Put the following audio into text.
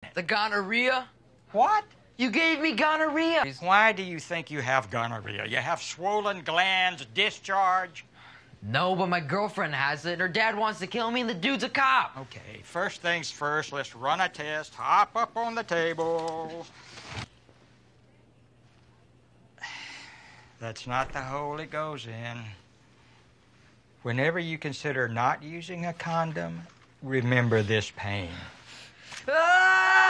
The gonorrhea? What? You gave me gonorrhea. Why do you think you have gonorrhea? You have swollen glands, discharge? No, but my girlfriend has it, and her dad wants to kill me, and the dude's a cop. Okay, first things first, let's run a test. Hop up on the table. That's not the hole it goes in. Whenever you consider not using a condom, remember this pain. Ah!